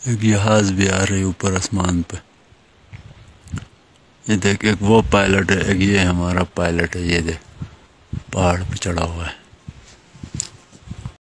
ایک جہاز بھی آ رہی اوپر آسمان پہ. یہ دیکھ ایک وہ پائلٹ ہے، ایک یہ ہمارا پائلٹ ہے. یہ دیکھ پہاڑ پہ چڑھا ہوا ہے.